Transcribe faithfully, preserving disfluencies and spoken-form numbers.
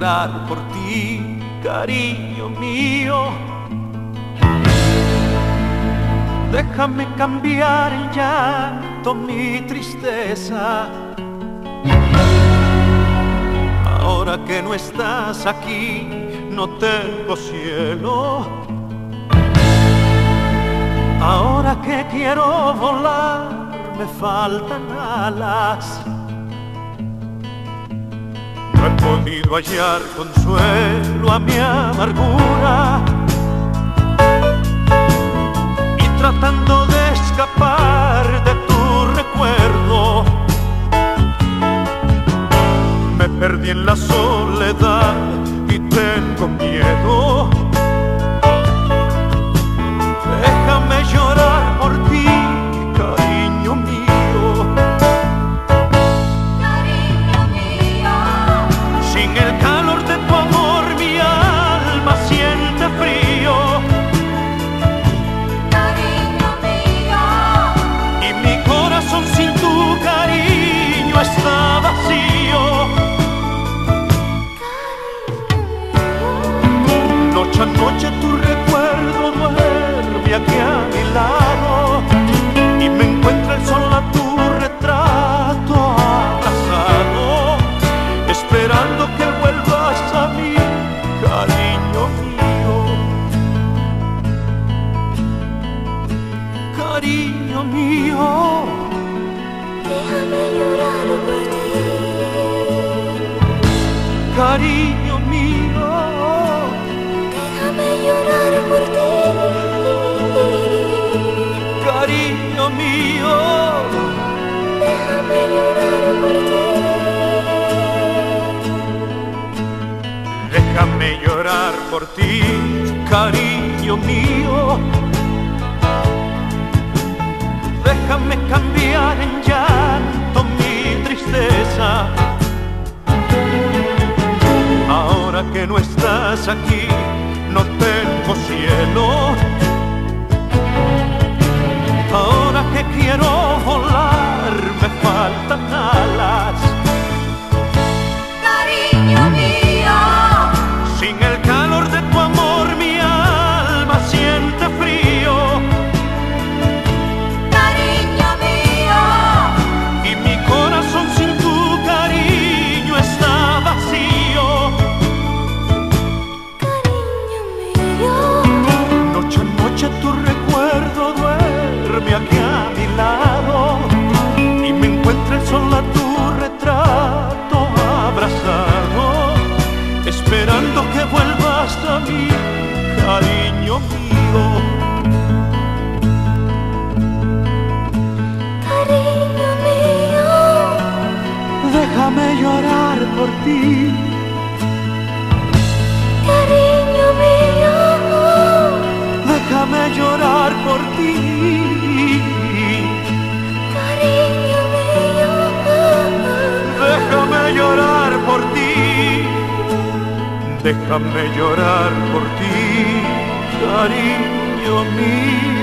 llorar por ti, cariño mío. Déjame cambiar el llanto, mi tristeza. Ahora que no estás aquí, no tengo cielo. Ahora que quiero volar, me faltan alas. No he podido hallar consuelo a mi amargura, y tratando de escapar de tu recuerdo, me perdí en la soledad y tengo miedo. Déjame llorar por ti, cariño mío. Cariño mío. Sin el calor de tu amor mi alma siente frío. Cariño mío. Y mi corazón sin tu cariño está vacío. Noche a noche tu recuerdo duerme aquí a mi lado, y me encuentra el sol a tu retrato abrazado, esperando que vuelvas a mí, cariño mío. Cariño mío, Déjame llorar por ti. cariño mío, Déjame llorar por ti. cariño mío. Déjame llorar por ti. Déjame llorar por ti, cariño mío. Déjame cambiar en llanto mi tristeza. Ahora que no estás aquí, no tengo cielo. Ahora que quiero volar, me faltan alas. Cariño mío. Sin el calor de tu amor mi alma siente frío. Cariño mío. Y mi corazón sin tu cariño está vacío. Cariño mío. Noche a noche tu recuerdo duerme aquí a mi lado, y me encuentra el sol a tu retrato abrazado, esperando que vuelvas a mí, cariño mío. Cariño mío. Déjame llorar por ti, Cariño mío. déjame llorar por ti. Cariño mío. Déjame llorar por ti, déjame llorar por ti, cariño mío.